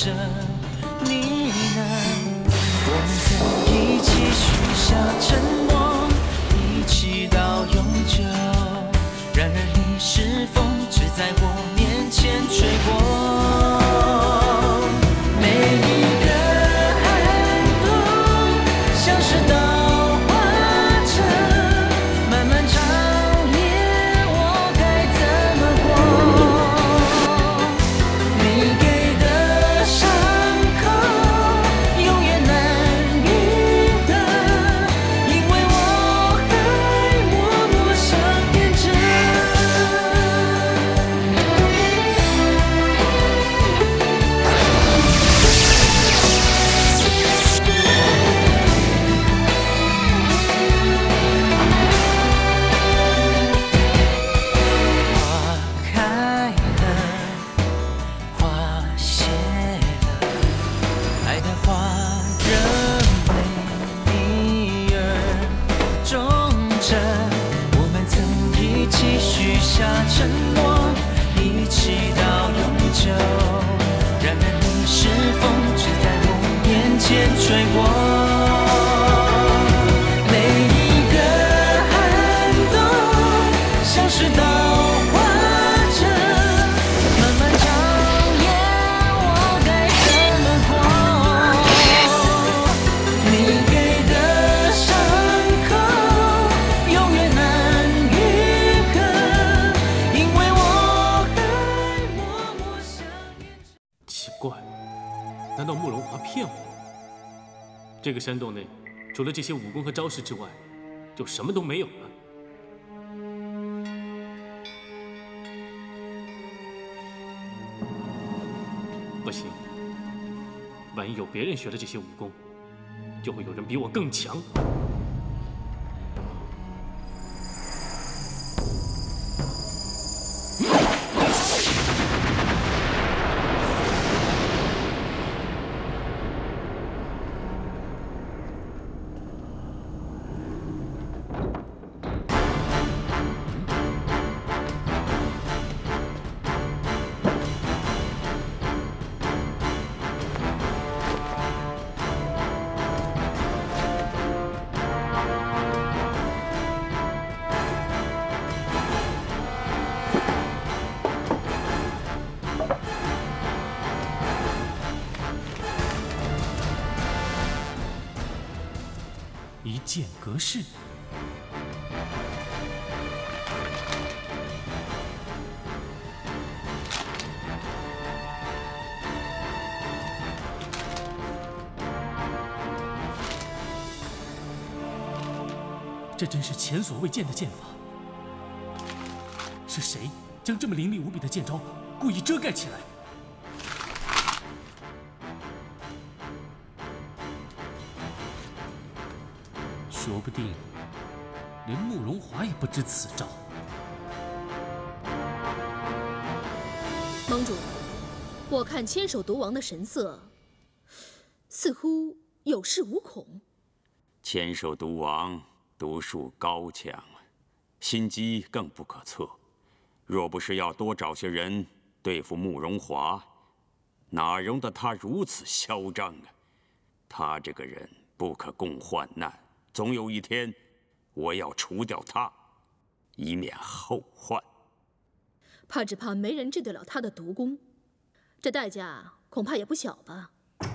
着你呢？我们曾一起许下承诺，一起到永久。然而你是风，只在我面前吹过。每一个寒冬，像是稻花针，漫漫长夜，我该怎么过？你给的伤口永远难愈合，因为我还默默想念着。花开了，花谢了，爱的花仍为你而种着。我们曾一起许下承诺，一起到永久。然而你是风，只在我面前吹过。每一个寒冬，像是稻花针，漫漫长夜，我该怎么过？你给的伤口永远难愈合，因为我还默默想念着。 奇怪，难道慕容华骗我？这个山洞内，除了这些武功和招式之外，就什么都没有了。不行，万一有别人学了这些武功，就会有人比我更强。一剑隔世。这真是前所未见的剑法。是谁将这么凌厉无比的剑招故意遮盖起来？说不定连慕容华也不知此招。 盟主，我看千手毒王的神色，似乎有恃无恐。 千手毒王毒术高强，心机更不可测。若不是要多找些人对付慕容华，哪容得他如此嚣张啊！他这个人不可共患难。总有一天，我要除掉他，以免后患。 只怕没人治得了他的毒功，这代价恐怕也不小吧？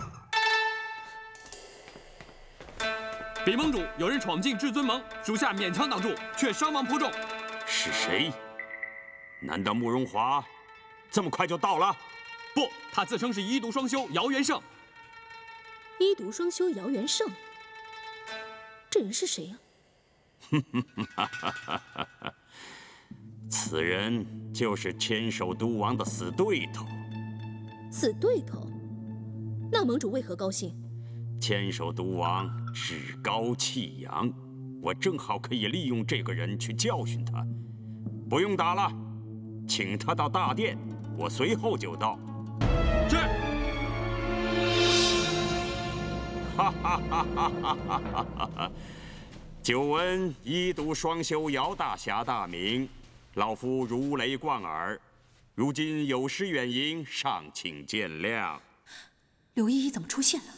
禀盟主，有人闯进至尊盟，属下勉强挡住，却伤亡颇重。 是谁？难道慕容华这么快就到了？ 不，他自称是一毒双修姚元胜。 一毒双修姚元胜。这人是谁呀？ 此人就是千手毒王的死对头。 死对头？那盟主为何高兴？ 千手毒王趾高气扬，我正好可以利用这个人去教训他。不用打了，请他到大殿，我随后就到。 是。 哈哈哈哈哈哈！久闻一毒双修姚大侠大名，老夫如雷贯耳。如今有失远迎，尚请见谅。 刘依依怎么出现了？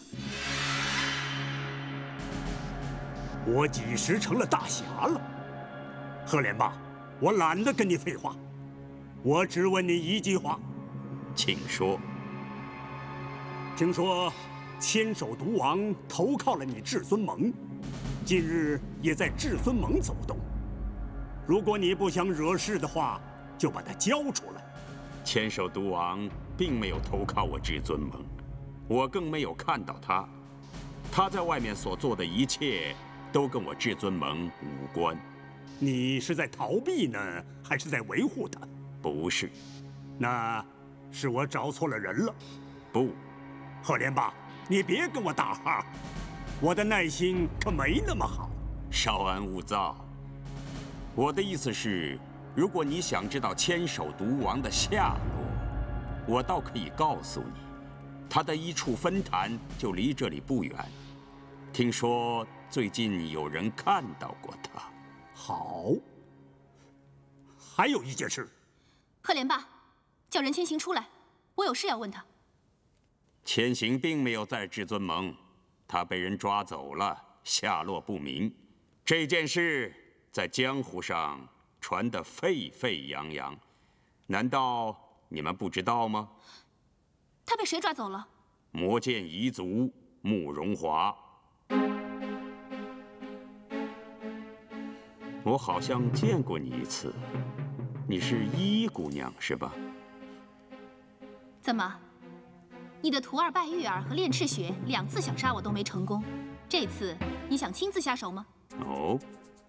我几时成了大侠了？赫连霸，我懒得跟你废话，我只问你一句话， 请说。 听说千手毒王投靠了你至尊盟，近日也在至尊盟走动。如果你不想惹事的话，就把他交出来。 千手毒王并没有投靠我至尊盟，我更没有看到他。他在外面所做的一切，都跟我至尊盟无关。 你是在逃避呢，还是在维护他？ 不是。 那是我找错了人了。 不， 赫连霸，你别跟我打哈，我的耐心可没那么好。 稍安勿躁。我的意思是，如果你想知道千手毒王的下落，我倒可以告诉你，他的一处分坛就离这里不远。听说最近有人看到过他。 好。还有一件事。 赫连霸，叫任千行出来，我有事要问他。 千行并没有在至尊盟，他被人抓走了，下落不明。这件事在江湖上传得沸沸扬扬，难道你们不知道吗？ 他被谁抓走了？ 魔剑彝族慕容华。我好像见过你一次，你是依依姑娘是吧？ 怎么，你的徒儿拜玉儿和练赤雪2次想杀我都没成功，这次你想亲自下手吗？ 哦，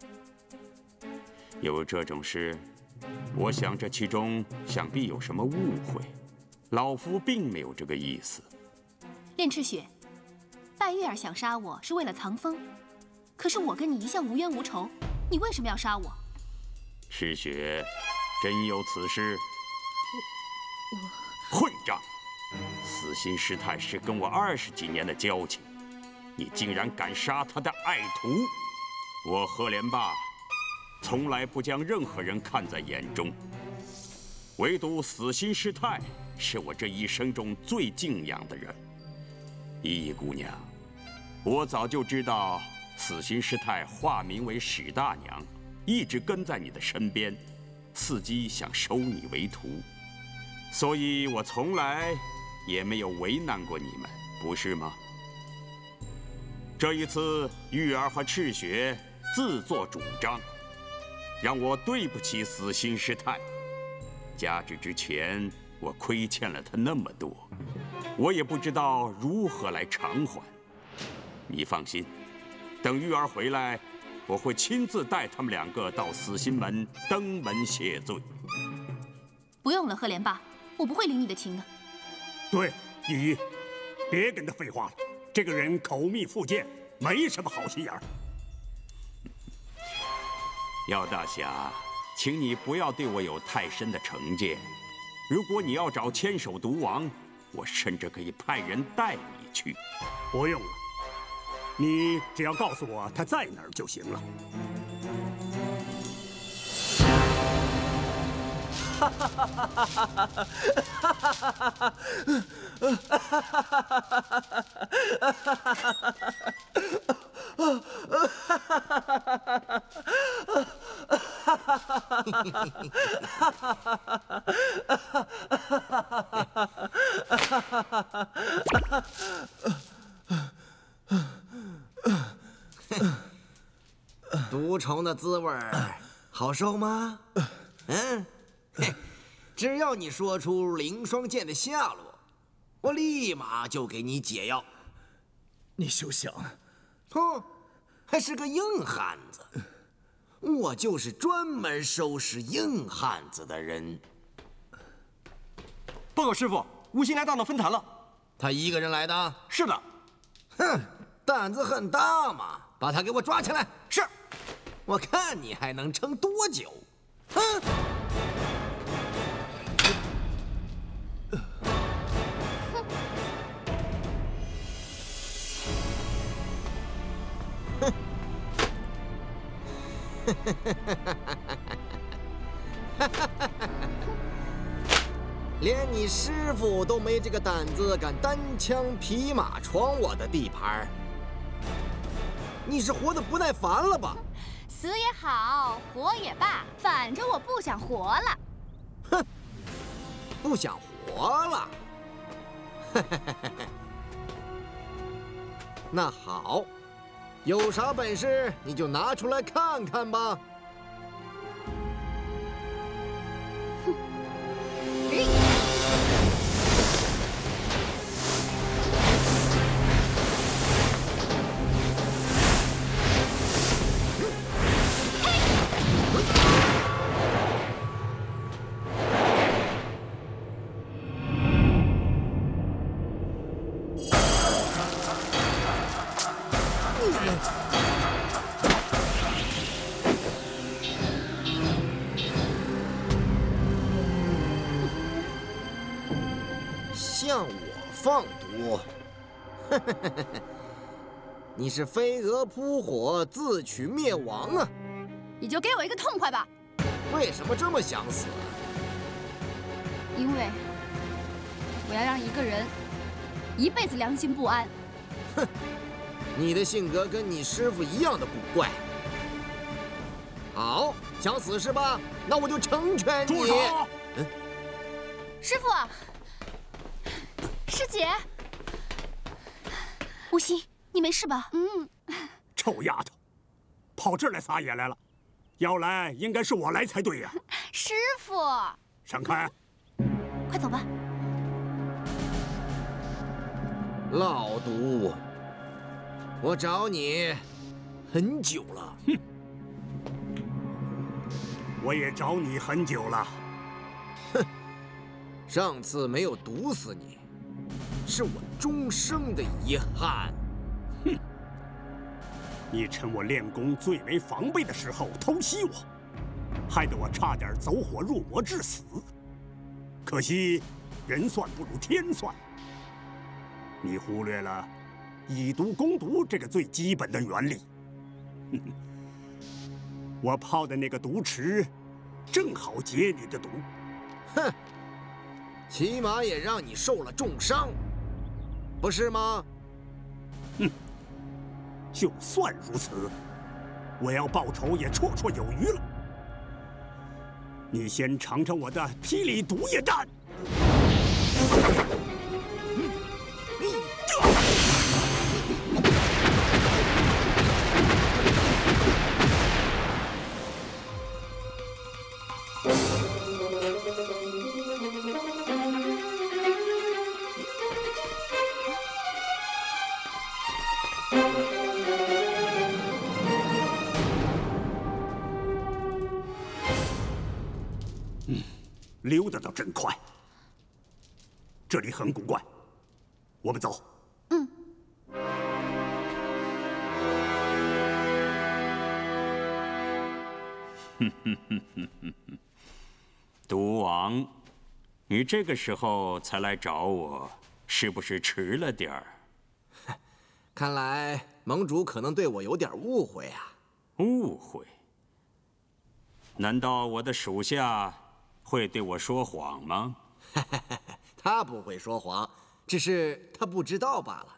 有这种事，我想这其中想必有什么误会。老夫并没有这个意思。 练赤雪，拜玉儿想杀我是为了藏风，可是我跟你一向无冤无仇，你为什么要杀我？ 赤雪，真有此事？混账！死心师太是跟我20几年的交情，你竟然敢杀他的爱徒！我赫连霸从来不将任何人看在眼中，唯独死心师太是我这一生中最敬仰的人。依依姑娘，我早就知道死心师太化名为史大娘，一直跟在你的身边，伺机想收你为徒，所以我从来也没有为难过你们，不是吗？这一次玉儿和赤雪自作主张，让我对不起死心师太。加之之前我亏欠了他那么多，我也不知道如何来偿还。你放心，等玉儿回来，我会亲自带他们2个到死心门登门谢罪。 不用了，赫连霸，我不会领你的情的。 对，依依，别跟他废话了，这个人口蜜腹剑，没什么好心眼儿。 姚大侠，请你不要对我有太深的成见。如果你要找千手毒王，我甚至可以派人带你去。 不用了，你只要告诉我他在哪儿就行了。 哈哈哈哈哈哈！哈哈哈哈哈！ 毒虫的滋味好受吗？嗯，嘿，只要你说出凌霜剑的下落，我立马就给你解药。 你休想！ 哼，还是个硬汉子，我就是专门收拾硬汉子的人。 报告师傅，吴兴来到了分坛了。 他一个人来的？ 是的。 哼，胆子很大嘛！把他给我抓起来。 是。 我看你还能撑多久？哼！ 连你师傅都没这个胆子，敢单枪匹马闯我的地盘，你是活得不耐烦了吧？ 死也好，活也罢，反正我不想活了。 哼，不想活了。那好，有啥本事你就拿出来看看吧。向我放毒，你是飞蛾扑火，自取灭亡啊！ 你就给我一个痛快吧！ 为什么这么想死？ 因为我要让一个人一辈子良心不安。 哼，你的性格跟你师傅一样的古怪。好，想死是吧？那我就成全你。 住手！ 师傅，师姐，无心，你没事吧？ 臭丫头，跑这儿来撒野来了，要来应该是我来才对呀。 师傅， 闪开！ 快走吧。 老毒，我找你很久了。 哼，我也找你很久了。 哼，上次没有毒死你，是我终生的遗憾。 哼，你趁我练功最没防备的时候偷袭我，害得我差点走火入魔致死。可惜人算不如天算，你忽略了以毒攻毒这个最基本的原理。我泡的那个毒池，正好解你的毒。 哼，起码也让你受了重伤，不是吗？ 哼，就算如此，我要报仇也绰绰有余了。你先尝尝我的霹雳毒液弹。溜达倒真快，这里很古怪，我们走。 毒王，你这个时候才来找我，是不是迟了点儿？ 看来盟主可能对我有点误会啊。 误会？难道我的属下会对我说谎吗？ 他不会说谎，只是他不知道罢了。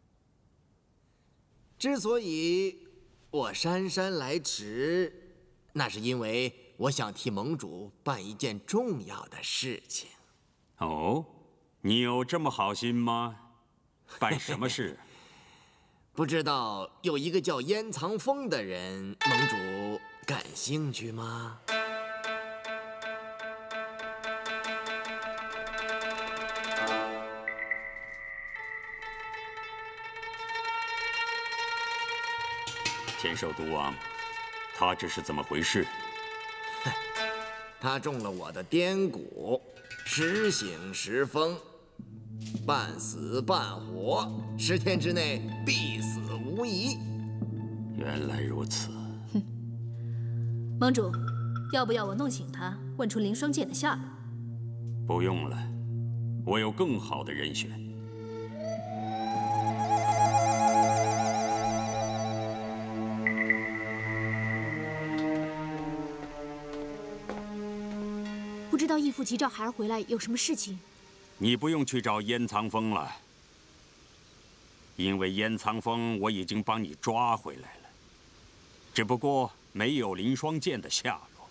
之所以我姗姗来迟，那是因为我想替盟主办一件重要的事情。 哦，你有这么好心吗？办什么事？ 不知道有一个叫燕藏风的人，盟主感兴趣吗？ 千手毒王，他这是怎么回事？ 他中了我的颠蛊，时醒时疯，半死半活，10天之内必死无疑。 原来如此。 盟主，要不要我弄醒他，问出凌霜剑的下落？ 不用了，我有更好的人选。 不知道义父急召孩儿回来有什么事情？ 你不用去找燕藏风了，因为燕藏风我已经帮你抓回来了，只不过没有凌霜剑的下落。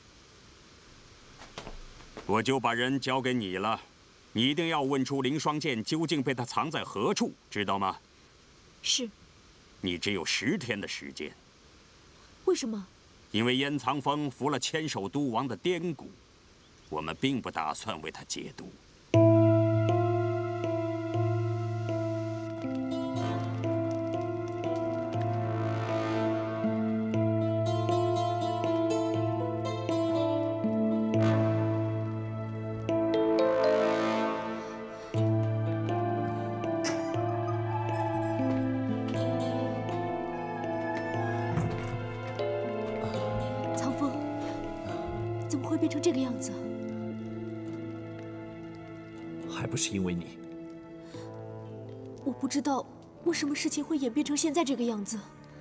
我就把人交给你了，你一定要问出凌霜剑究竟被他藏在何处，知道吗？ 是。 你只有10天的时间。 为什么？ 因为燕藏风服了千手都王的颠蛊，我们并不打算为他解毒。 变成这个样子， 还不是因为你。 我不知道为什么事情会演变成现在这个样子。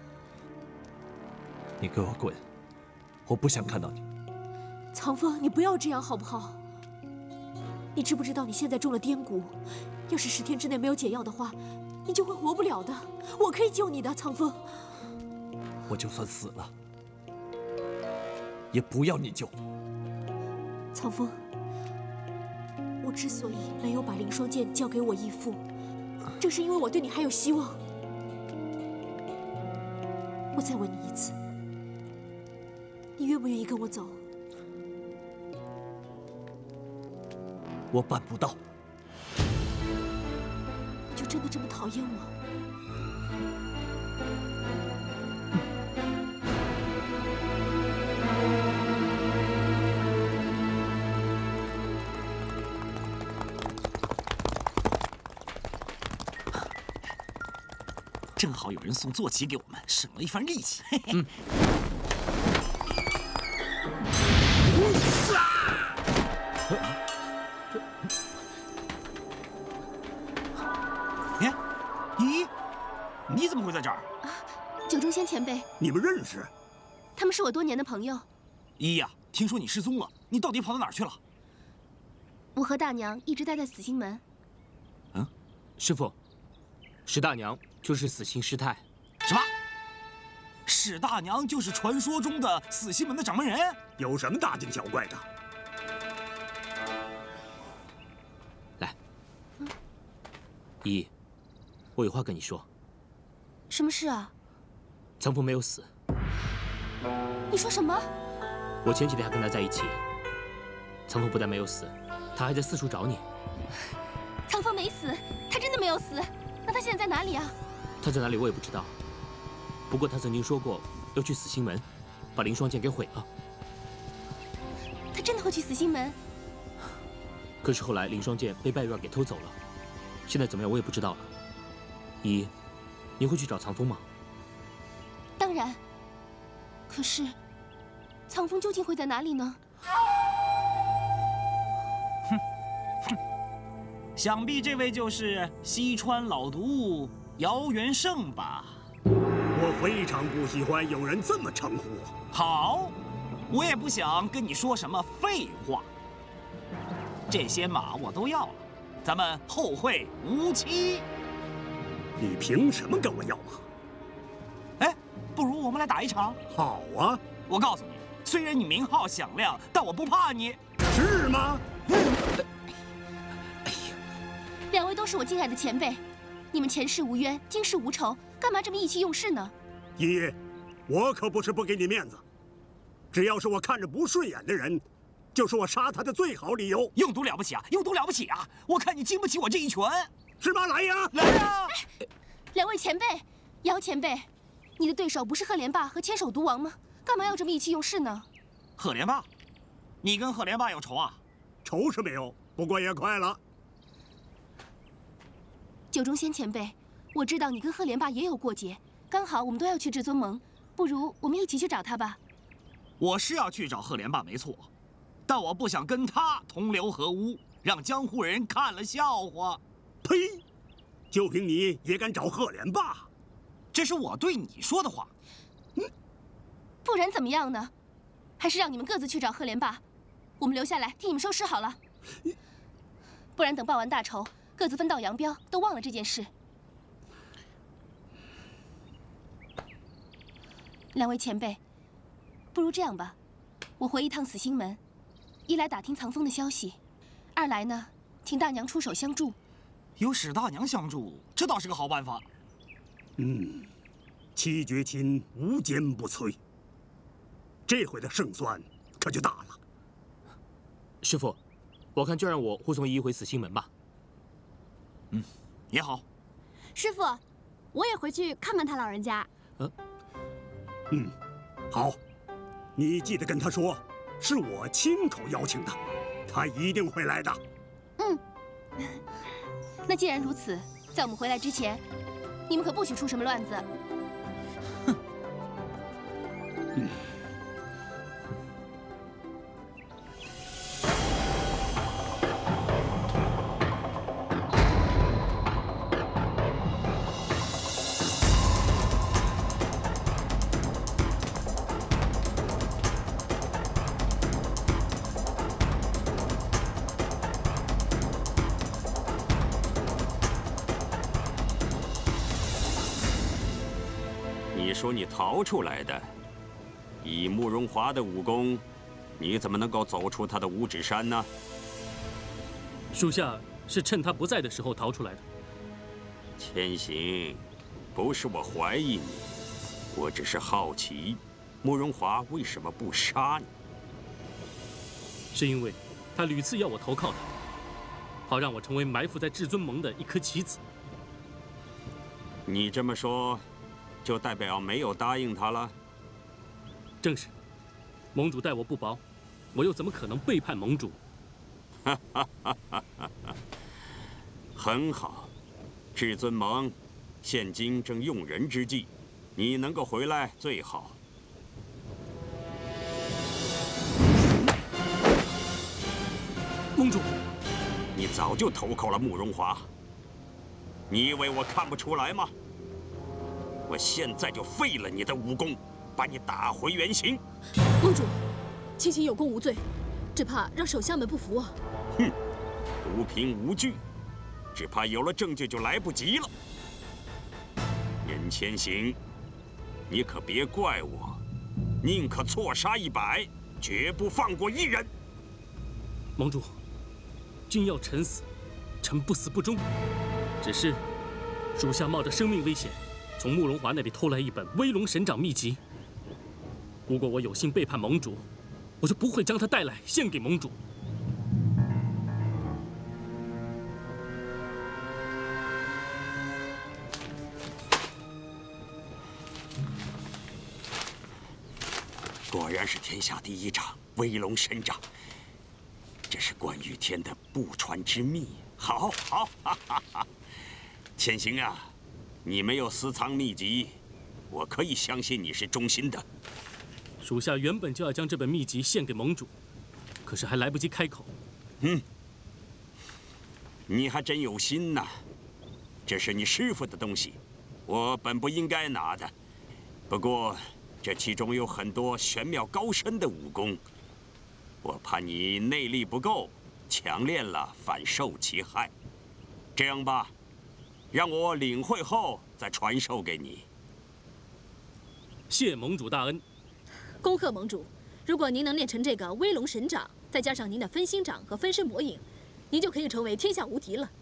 你给我滚！我不想看到你。 藏风，你不要这样好不好？你知不知道你现在中了颠蛊？要是10天之内没有解药的话，你就会活不了的。我可以救你的，藏风。 我就算死了，也不要你救。 藏风，我之所以没有把凌霜剑交给我义父，正是因为我对你还有希望。我再问你一次，你愿不愿意跟我走？ 我办不到。 你就真的这么讨厌我？ 正好有人送坐骑给我们，省了一番力气。哎，咦，你怎么会在这儿？ 九中仙前辈， 你们认识？ 他们是我多年的朋友。 依呀，听说你失踪了，你到底跑到哪儿去了？ 我和大娘一直待在死星门。 嗯， 师傅，史大娘就是死星师太。 什么？史大娘就是传说中的死星门的掌门人？ 有什么大惊小怪的？ 来，依依，我有话跟你说。 什么事啊？ 藏风没有死。 你说什么？ 我前几天还跟他在一起。藏风不但没有死，他还在四处找你。 藏风没死，他真的没有死。那他现在在哪里啊？ 他在哪里我也不知道。不过他曾经说过要去死星门，把凌霜剑给毁了。 他真的会去死星门？ 可是后来凌霜剑被拜月儿给偷走了，现在怎么样我也不知道了。依依，你会去找藏风吗？ 当然。可是，藏风究竟会在哪里呢？ 想必这位就是西川老毒姚元胜吧？ 我非常不喜欢有人这么称呼我。 好，我也不想跟你说什么废话。这些马我都要了，咱们后会无期。 你凭什么跟我要马？ 哎，不如我们来打一场。 好啊！ 我告诉你，虽然你名号响亮，但我不怕你。 是吗？ 两位都是我敬爱的前辈，你们前世无冤，今世无仇，干嘛这么意气用事呢？ 依依，我可不是不给你面子，只要是我看着不顺眼的人，就是我杀他的最好理由。 用毒了不起啊，用毒了不起啊！我看你经不起我这一拳。 是吗？来呀， 来呀！ 两位前辈，姚前辈，你的对手不是赫连霸和千手毒王吗？干嘛要这么意气用事呢？ 赫连霸，你跟赫连霸有仇啊？ 仇是没有，不过也快了。 九中仙前辈，我知道你跟赫连霸也有过节，刚好我们都要去至尊盟，不如我们一起去找他吧。 我是要去找赫连霸没错，但我不想跟他同流合污，让江湖人看了笑话。 呸！就凭你也敢找赫连霸？ 这是我对你说的话。 不然怎么样呢？还是让你们各自去找赫连霸， 我们留下来替你们收尸好了，不然等报完大仇，各自分道扬镳，都忘了这件事。两位前辈，不如这样吧，我回一趟死星门，一来打听藏风的消息，二来呢，请大娘出手相助。 有史大娘相助，这倒是个好办法。 七绝亲无坚不摧，这回的胜算可就大了。 师傅，我看就让我护送依依回死星门吧。 也好。 师傅，我也回去看看他老人家。 好，你记得跟他说，是我亲口邀请的，他一定会来的。 那既然如此，在我们回来之前，你们可不许出什么乱子。 你说你逃出来的，以慕容华的武功，你怎么能够走出他的五指山呢？ 属下是趁他不在的时候逃出来的。 千行，不是我怀疑你，我只是好奇，慕容华为什么不杀你？ 是因为他屡次要我投靠他，好让我成为埋伏在至尊盟的一颗棋子。 你这么说，就代表没有答应他了？ 正是，盟主待我不薄，我又怎么可能背叛盟主？ 很好，至尊盟现今正用人之际，你能够回来最好。 盟主， 你早就投靠了慕容华，你以为我看不出来吗？我现在就废了你的武功，把你打回原形。 盟主，千行有功无罪，只怕让手下们不服啊。 哼，无凭无据，只怕有了证据就来不及了。任千行，你可别怪我，宁可错杀100，绝不放过一人。 盟主，君要臣死，臣不死不忠。只是，属下冒着生命危险，从慕容华那里偷来一本威龙神掌秘籍。如果我有幸背叛盟主，我就不会将它带来献给盟主。 果然是天下第一掌威龙神掌，这是关羽天的不传之秘。好，好，哈哈哈！千行啊，你没有私藏秘籍，我可以相信你是忠心的。 属下原本就要将这本秘籍献给盟主，可是还来不及开口。 你还真有心呐！这是你师父的东西，我本不应该拿的。不过，这其中有很多玄妙高深的武功，我怕你内力不够，强练了反受其害。这样吧，让我领会后再传授给你。 谢盟主大恩。 恭贺盟主！如果您能练成这个威龙神掌，再加上您的分心掌和分身魔影，您就可以成为天下无敌了。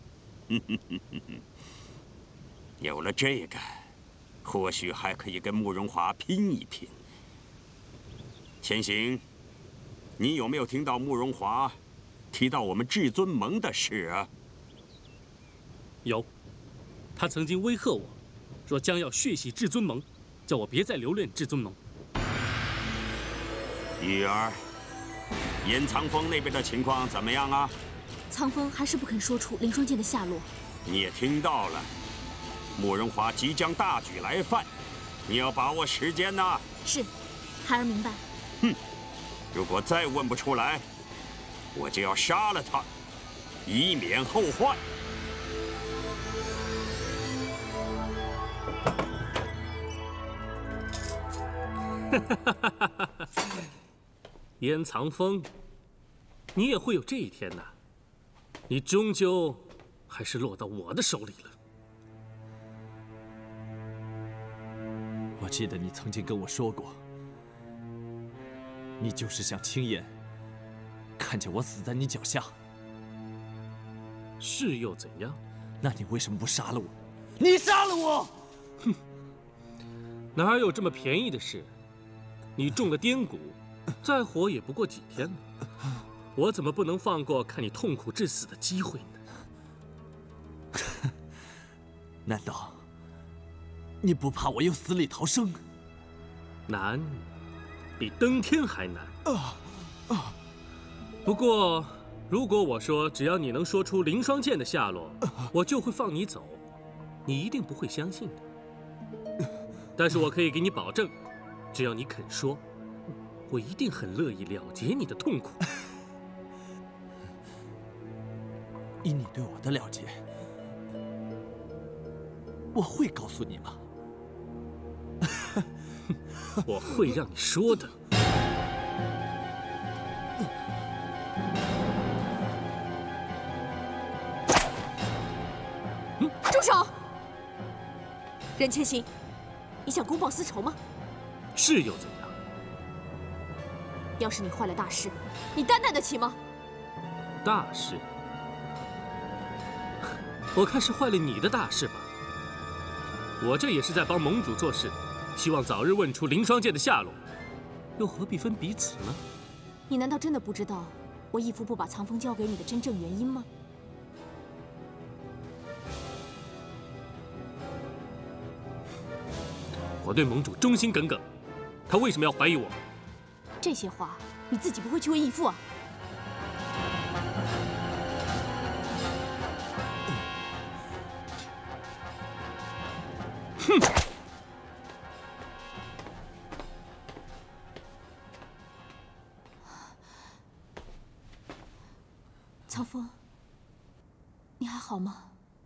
有了这个，或许还可以跟慕容华拼一拼。千行，你有没有听到慕容华提到我们至尊盟的事啊？ 有，他曾经威吓我，说将要血洗至尊盟，叫我别再留恋至尊盟。 玉儿，严藏风那边的情况怎么样啊？ 苍风还是不肯说出凌霜剑的下落。 你也听到了，慕容华即将大举来犯，你要把握时间呐。 是，孩儿明白。 如果再问不出来，我就要杀了他，以免后患。 燕藏风， 你也会有这一天的。你终究还是落到我的手里了。 我记得你曾经跟我说过，你就是想亲眼看见我死在你脚下。 是又怎样？ 那你为什么不杀了我？你杀了我！ 哼，哪有这么便宜的事？你中了颠骨，再活也不过几天了。我怎么不能放过看你痛苦致死的机会呢？ 难道你不怕我又死里逃生？ 难，比登天还难。不过，如果我说只要你能说出凌霜剑的下落，我就会放你走，你一定不会相信的。但是我可以给你保证，只要你肯说，我一定很乐意了结你的痛苦。 以你对我的了解，我会告诉你吗？ 我会让你说的。 住手！任千行，你想公报私仇吗？ 是又怎样？ 要是你坏了大事，你担待得起吗？ 大事？我看是坏了你的大事吧。我这也是在帮盟主做事，希望早日问出凌霜剑的下落，又何必分彼此呢？ 你难道真的不知道我义父不把藏锋交给你的真正原因吗？ 我对盟主忠心耿耿，他为什么要怀疑我？ 这些话你自己不会去问义父啊？ 哼！ 藏锋，你还好吗？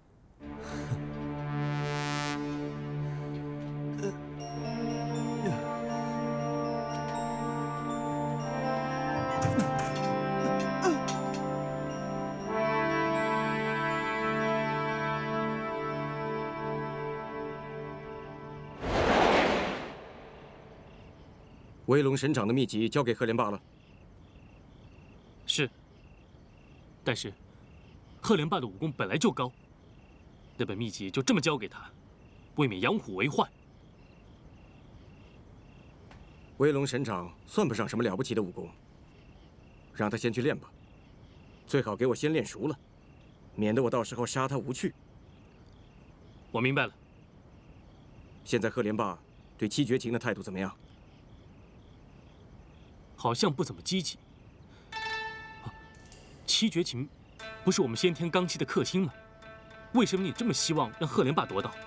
威龙神掌的秘籍交给赫连霸了。 是。但是，赫连霸的武功本来就高，那本秘籍就这么交给他，未免养虎为患。 威龙神掌算不上什么了不起的武功，让他先去练吧，最好给我先练熟了，免得我到时候杀他无趣。 我明白了。 现在赫连霸对七绝情的态度怎么样？ 好像不怎么积极。七绝情不是我们先天罡气的克星吗？为什么你这么希望让赫连霸夺到？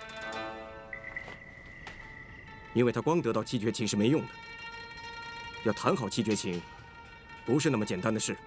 因为他光得到七绝情是没用的，要谈好七绝情，不是那么简单的事。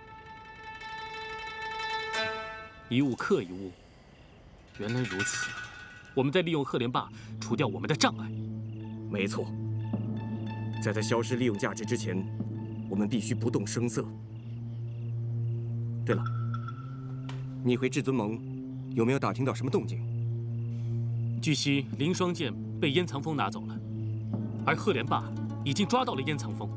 一物克一物，原来如此。我们在利用赫连霸除掉我们的障碍。 没错，在他消失利用价值之前，我们必须不动声色。对了，你回至尊盟有没有打听到什么动静？ 据悉，凌霜剑被燕藏锋拿走了，而赫连霸已经抓到了燕藏锋。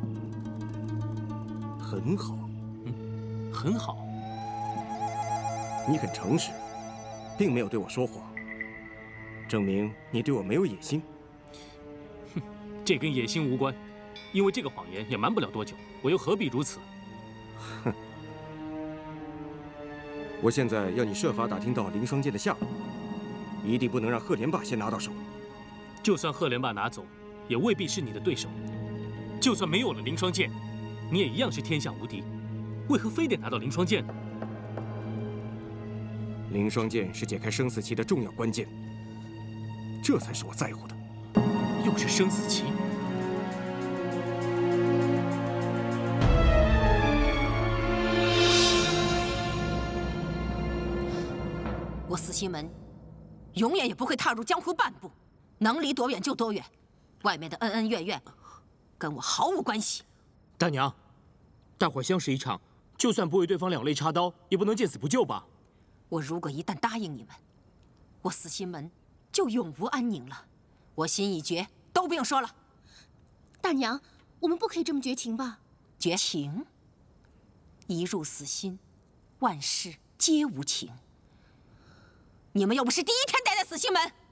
很好， 很好。 你很诚实，并没有对我说谎，证明你对我没有野心。 哼，这跟野心无关，因为这个谎言也瞒不了多久，我又何必如此？ 哼。我现在要你设法打听到凌霜剑的下落，一定不能让赫连霸先拿到手。 就算赫连霸拿走，也未必是你的对手。就算没有了凌霜剑，你也一样是天下无敌。为何非得拿到凌霜剑呢？ 凌霜剑是解开生死棋的重要关键，这才是我在乎的。 又是生死棋。 我死心门永远也不会踏入江湖半步，能离多远就多远，外面的恩恩怨怨跟我毫无关系。 大娘，大伙相识一场， 就算不为对方两肋插刀，也不能见死不救吧？ 我如果一旦答应你们，我死心门就永无安宁了。我心已决，都不用说了。 大娘，我们不可以这么绝情吧？ 绝情？一入死心，万事皆无情。你们又不是第一天待在死心门。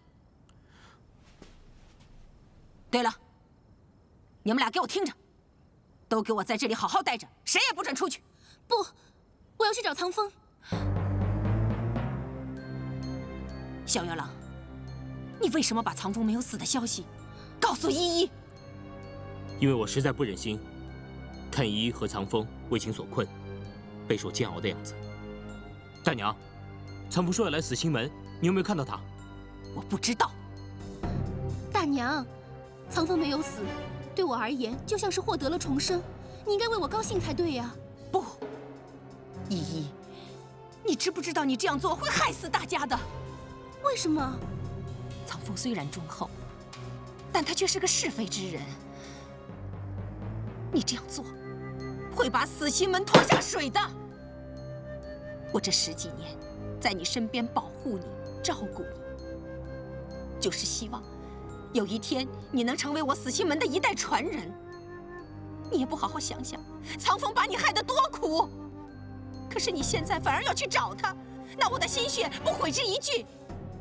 对了，你们俩给我听着，都给我在这里好好待着，谁也不准出去。 不，我要去找藏风。 小月郎，你为什么把藏风没有死的消息告诉依依？ 因为我实在不忍心看依依和藏风为情所困，备受煎熬的样子。大娘，藏风说要来死心门，你有没有看到他？ 我不知道。 大娘，藏风没有死，对我而言就像是获得了重生，你应该为我高兴才对呀。 不，依依，你知不知道你这样做会害死大家的？ 为什么？ 藏风虽然忠厚，但他却是个是非之人。你这样做，会把死心门拖下水的。我这10几年在你身边保护你、照顾你，就是希望有一天你能成为我死心门的一代传人。你也不好好想想，藏风把你害得多苦。可是你现在反而要去找他，那我的心血不毁之一炬。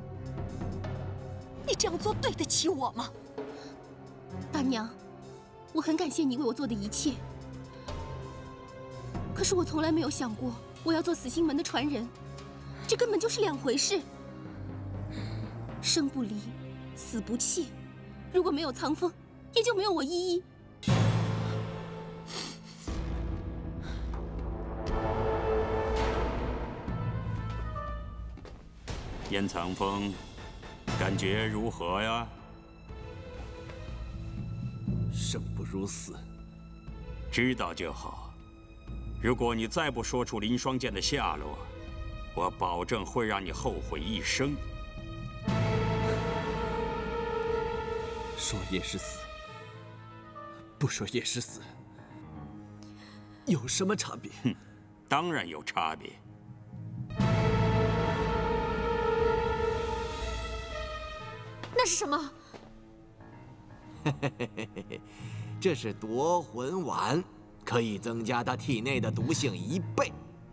你这样做对得起我吗？ 大娘，我很感谢你为我做的一切。可是我从来没有想过我要做死心门的传人，这根本就是2回事。生不离，死不弃。如果没有藏风，也就没有我依依。 燕藏风，感觉如何呀？ 生不如死。 知道就好。如果你再不说出林双剑的下落，我保证会让你后悔一生。 说也是死，不说也是死，有什么差别？ 哼，当然有差别。 那是什么？ 这是夺魂丸，可以增加他体内的毒性1倍。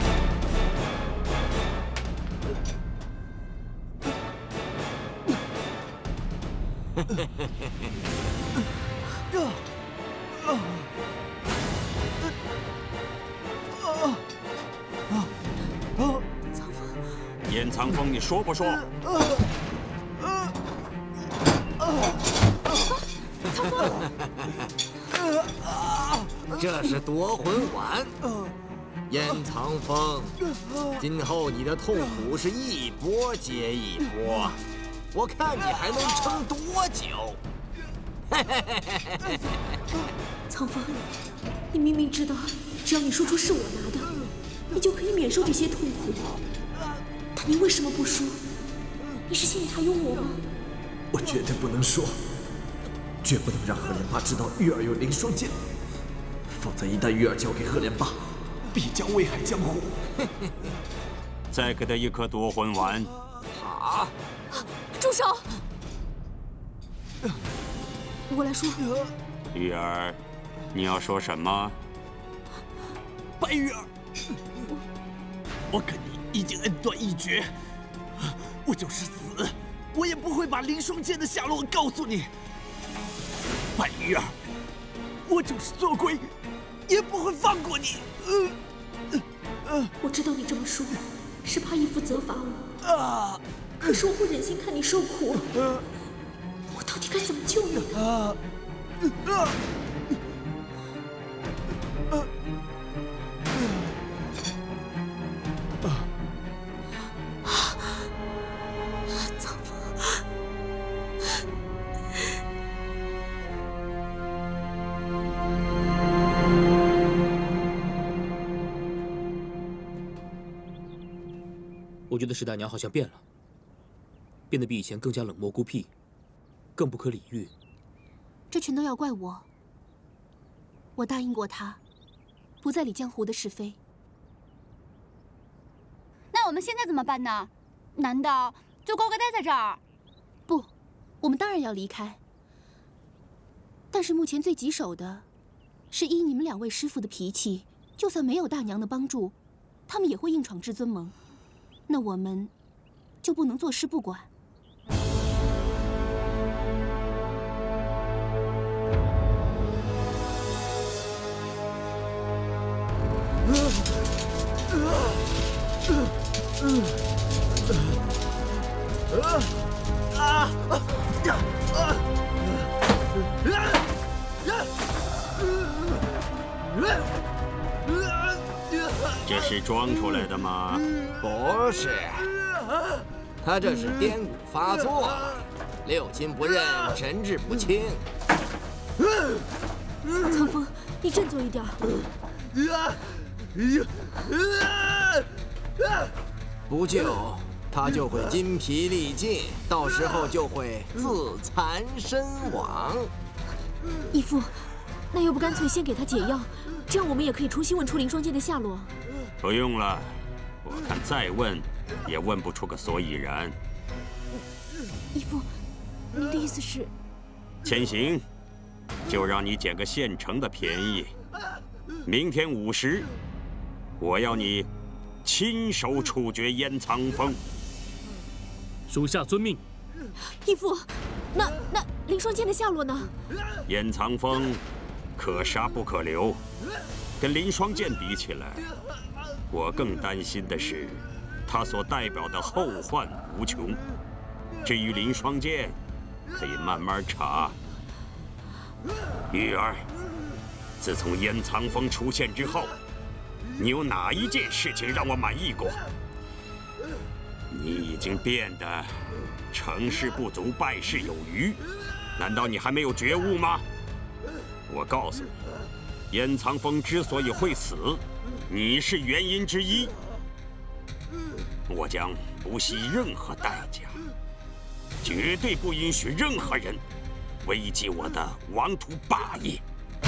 藏风， 燕藏风，你说不说？ 藏风， 这是夺魂丸。燕藏风，今后你的痛苦是一波接一波，我看你还能撑多久？ 藏风，你明明知道，只要你说出是我拿的，你就可以免受这些痛苦。但你为什么不说？你是心里还有我吗？ 我绝对不能说，绝不能让赫连霸知道玉儿有凌霜剑，否则一旦玉儿交给赫连霸，必将危害江湖。 再给他1颗夺魂丸。 好。 住手！我来说。 玉儿，你要说什么？ 白玉儿，我跟你已经恩断义绝，我就是死，我也不会把凌霜剑的下落告诉你。白玉儿，我就是做鬼，也不会放过你。 我知道你这么说，是怕义父责罚我。可是我不忍心看你受苦，我到底该怎么救你呢？ 藏风， 我觉得石大娘好像变了，变得比以前更加冷漠孤僻，更不可理喻。 这全都要怪我。我答应过他，不再理江湖的是非， 那我们现在怎么办呢？难道就乖乖待在这儿？ 不，我们当然要离开。但是目前最棘手的，是依你们2位师父的脾气，就算没有大娘的帮助，他们也会硬闯至尊盟。那我们就不能坐视不管。 这是装出来的吗？ 不是，他这是颠骨发作了，六亲不认，神志不清。 苍风，你振作一点。 不救，他就会筋疲力尽，到时候就会自残身亡。 义父，那要不干脆先给他解药，这样我们也可以重新问出凌霜剑的下落。 不用了，我看再问也问不出个所以然。 义父，您的意思是？ 千行，就让你捡个现成的便宜。明天午时，我要你亲手处决燕苍风。 属下遵命。 义父，那凌霜剑的下落呢？ 燕苍风可杀不可留，跟凌霜剑比起来，我更担心的是他所代表的后患无穷。至于凌霜剑，可以慢慢查。玉儿，自从燕苍风出现之后，你有哪一件事情让我满意过？你已经变得成事不足，败事有余，难道你还没有觉悟吗？我告诉你，燕苍风之所以会死，你是原因之一。我将不惜任何代价，绝对不允许任何人危及我的王土霸业。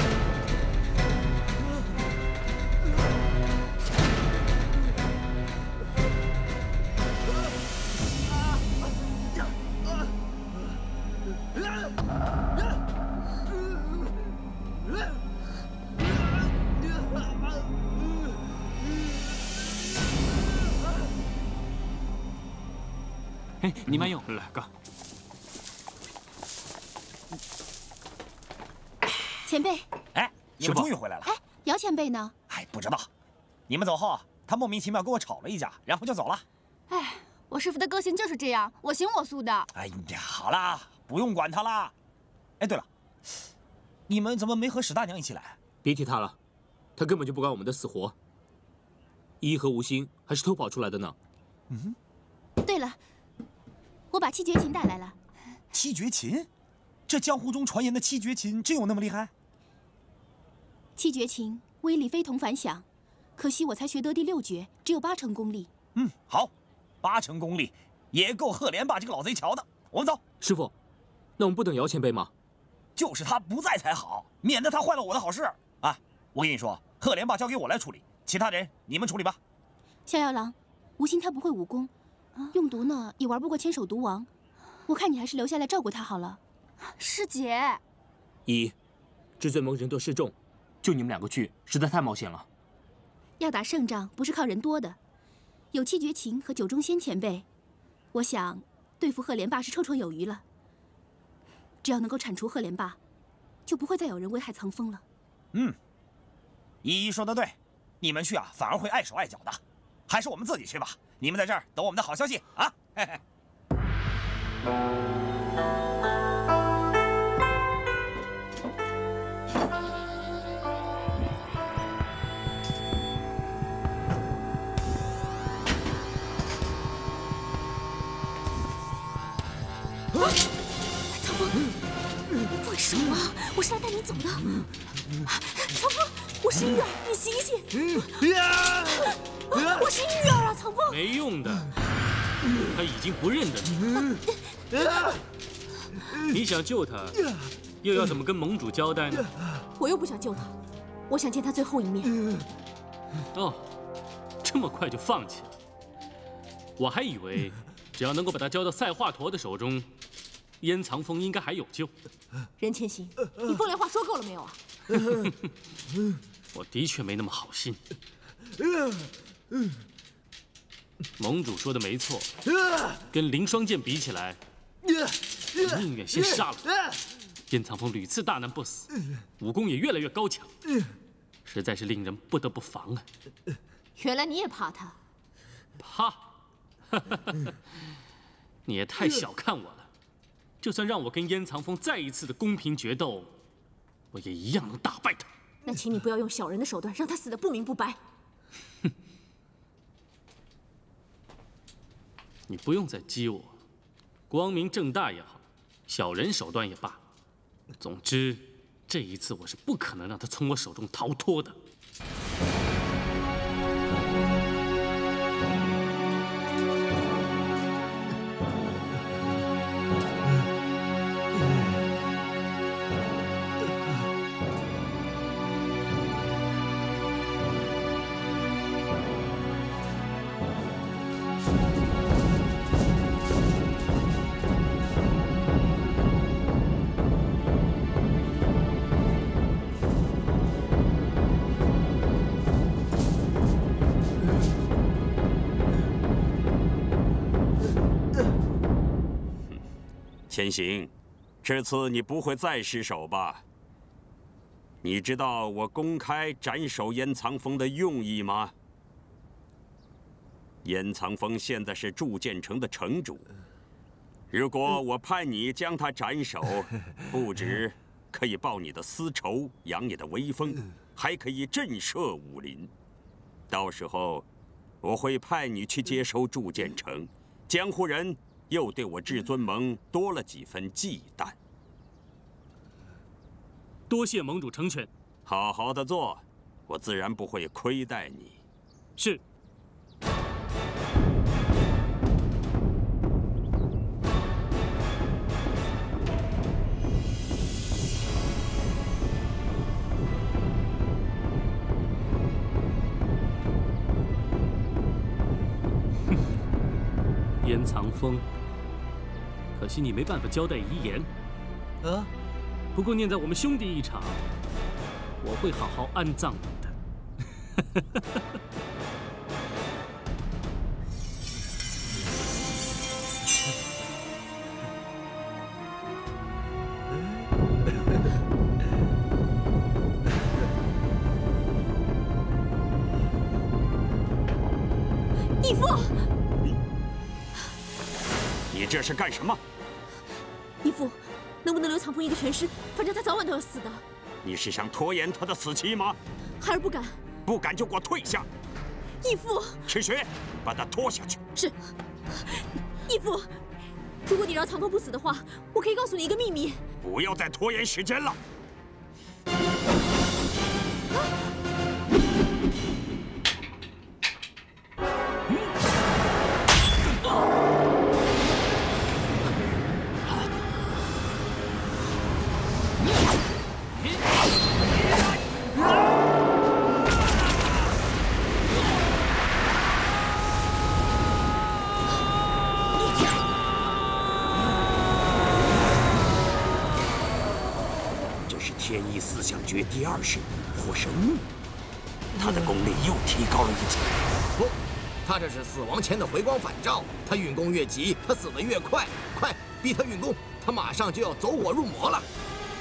哎，你慢用， 来个。 前辈， 哎，你们终于回来了。 哎，姚前辈呢？ 哎，不知道。你们走后，他莫名其妙跟我吵了一架，然后就走了。 哎，我师父的个性就是这样，我行我素的。 哎呀，好啦，不用管他啦。哎，对了，你们怎么没和史大娘一起来？ 别提他了，他根本就不管我们的死活。依依和吴心还是偷跑出来的呢。 嗯。 对了。 我把七绝琴带来了。 七绝琴，这江湖中传言的七绝琴真有那么厉害？ 七绝琴威力非同凡响，可惜我才学得第6绝，只有8成功力。 嗯，好，8成功力也够赫连霸这个老贼瞧的。我们走。 师傅，那我们不等姚前辈吗？ 就是他不在才好，免得他坏了我的好事。啊，我跟你说，赫连霸交给我来处理，其他人你们处理吧。 逍遥郎，吴心他不会武功。 用毒呢，也玩不过千手毒王，我看你还是留下来照顾他好了。 师姐， 依，至尊盟人多势众，就你们2个去，实在太冒险了。 要打胜仗，不是靠人多的，有七绝琴和九中仙前辈，我想对付赫连霸是绰绰有余了。只要能够铲除赫连霸，就不会再有人危害苍风了。 嗯，依依说的对，你们去啊，反而会碍手碍脚的，还是我们自己去吧。 你们在这儿等我们的好消息啊！嘿嘿。 苍风，你放手啊！我是来带你走的。苍风，我是玉儿，你醒醒！我是玉儿啊，苍风。 没用的，他已经不认得你。你想救他，又要怎么跟盟主交代呢？ 我又不想救他，我想见他最后一面。 哦，这么快就放弃了？ 我还以为只要能够把他交到赛华佗的手中，燕藏风应该还有救。 任千行，你风凉话说够了没有啊？ 我的确没那么好心。盟主说的没错，跟凌霜剑比起来，我宁愿先杀了。燕藏风屡次大难不死，武功也越来越高强，实在是令人不得不防啊。 原来你也怕他？ 怕？你也太小看我了。就算让我跟燕藏风再一次的公平决斗，我也一样能打败他。 那请你不要用小人的手段，让他死得不明不白。 你不用再激我，光明正大也好，小人手段也罢，总之这一次我是不可能让他从我手中逃脱的。 千行，这次你不会再失手吧？你知道我公开斩首燕藏风的用意吗？燕藏风现在是铸剑城的城主，如果我派你将他斩首，不止可以报你的私仇，扬你的威风，还可以震慑武林。到时候，我会派你去接收铸剑城，江湖人又对我至尊盟多了几分忌惮。 多谢盟主成全。 好好的做，我自然不会亏待你。 是。燕藏风，可惜你没办法交代遗言。不过念在我们兄弟一场，我会好好安葬你的。 义父。 你这是干什么？ 义父，能不能留藏风一个全尸？反正他早晚都要死的。 你是想拖延他的死期吗？ 孩儿不敢。 不敢就给我退下！ 义父， 赤雪，把他拖下去。 是。义父，如果你让藏风不死的话，我可以告诉你一个秘密。 不要再拖延时间了。天意四象诀第二式火神怒，他的功力又提高了一层。 不，他这是死亡前的回光返照。他运功越急，他死得越快。快，逼他运功，他马上就要走火入魔了。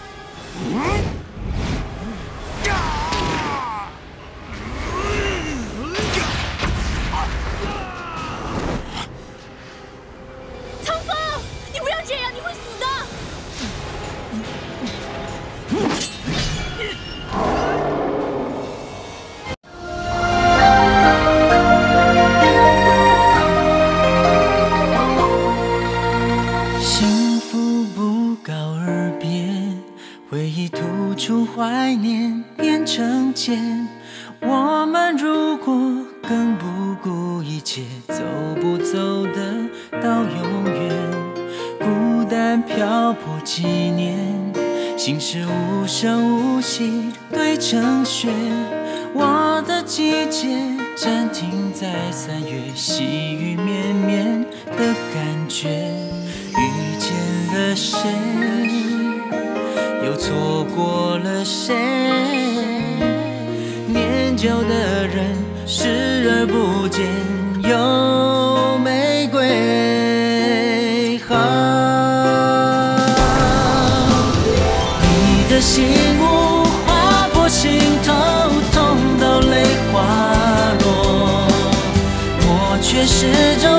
藏风，你不要这样，你会死的。 幸福不告而别，回忆突出怀念变成茧。我们如果更不顾一切，走不走得到永远？孤单漂泊几年，心事无声无息堆成雪。我的季节暂停在3月细雨绵绵的感觉，遇见了谁，又错过了谁？念旧的人视而不见，有玫瑰。好，你的醒悟划破心头，痛到泪滑落，我却始终